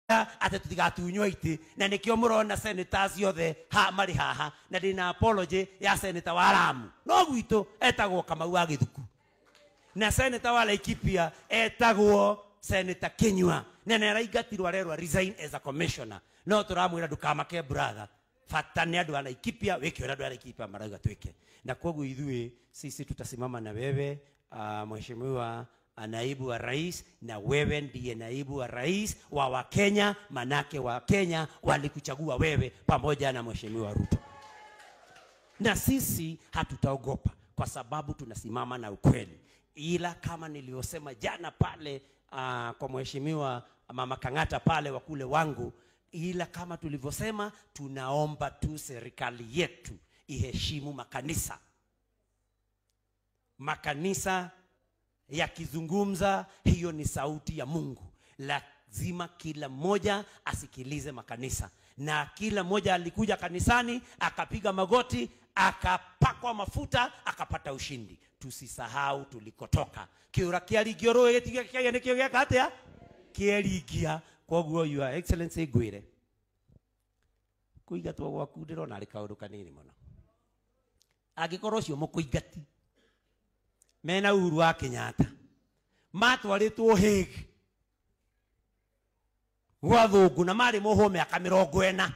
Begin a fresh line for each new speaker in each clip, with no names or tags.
ate tutigatunywa iti na nikio murona senators yothe ha mari haha na ndina apology ya senator wa Lamu no gwito etagwo Kamau wa Githuku na senator wa Laikipia etagwo Senator Kinyua na neraingatirwo arerwa resign as a commissioner no turamwira ndukamake brother fatane andu ana Laikipia wekio andu ana Laikipia marauga tweke na kwoguo ithuĩ sisi tutasimama na wewe mheshimiwa naibu wa rais na wewe ndiye naibu wa rais wa Wakenya manake wa Kenya walikuchagua wewe pamoja na mheshimiwa Ruto na sisi hatutaogopa kwa sababu tunasimama na ukweli ila kama nilivyosema jana pale kwa mheshimiwa mama Kangata pale wa kule wangu ila kama tulivyosema tunaomba tu serikali yetu iheshimu makanisa yakizungumza hiyo ni sauti ya Mungu lazima kila mmoja asikilize makanisa na kila mmoja alikuja kanisani akapiga magoti akapakwa mafuta akapata ushindi tusisahau tulikotoka kiura kialigio getiga nikio giaka atia kieligia kwoguo your excellency gwire kuigatwo gwaku ndirona ari kaundu kanini muno agikorwo cio mukuingati mena Uhuru wa Kenyatta matwaritwo Hague gwa thungu na mari moho miaka 40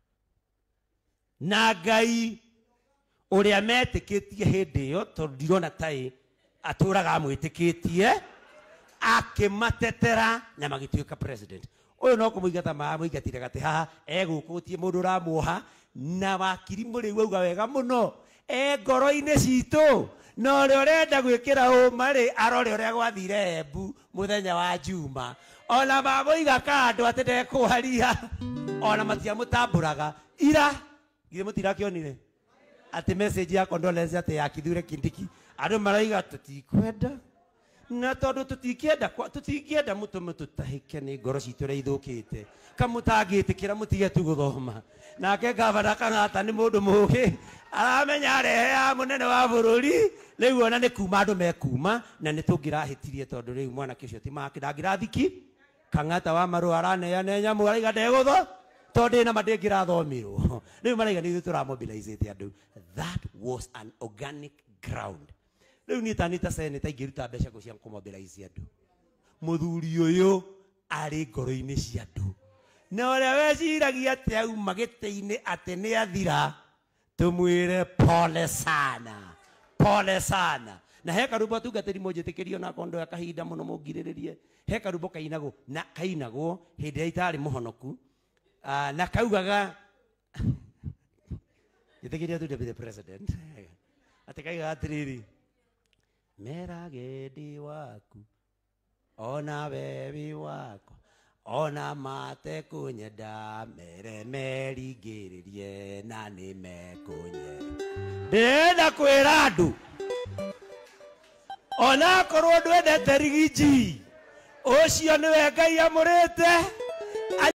na Ngai uria metikitie hindi yo tondu ndirona tai aturaga mwitikitie akimatetera na magituika president uyu no kumuigata muigatire gati haha egukutie mundu ramuoha na wakiri muri wauga wega muno ngoro-ini citu no ri urenda gwikira umari arore uria gwathire Embu muthenya wa Juma ona mamuiga kandu atende kuharia ona matia mutamburaga ira gire mutirakionire ati message ya condolence ati yakithure Kindiki andu maraiga tutikwenda na tondu tutikienda mutume tutahike ni ngoro citu ria ithukite kamutagitikira mutige tu guthoma nake gavana Kang'ata ni mundu mugi aramenya rehe ya munene wa bururi riu ona ni kuma andu mekuma na ni tungirahitirie tondu riu mwana kicio ti make ndangirathiki Kang'ata wa maru araneana nyamu araiga ndegutho tondu na mandingirathomirwo riu maraiga ni turamobilize andu that was an organic ground riu ni tanita senator ingiruta mbeca cia kumobilize andu muthuri uyu ari ngoro-ini cia andu na uria weciragia ati auma giti-ini ati ni athira tumwire pole sana na he karubo tungatiri mujitikirio na kondo ya kahinda muno mungiriririe he karubo kainagwo na kainagwo hindi ya itari muhonoku na kaugaga gitikirio tu deputy president atikaiga atiriri meragedi waku ona bebi wako ona mate kunyenda merigiririe na ni mekunye ndenda kwira andu ona korwo ndwendete rigiji ucio niwe Ngai amurite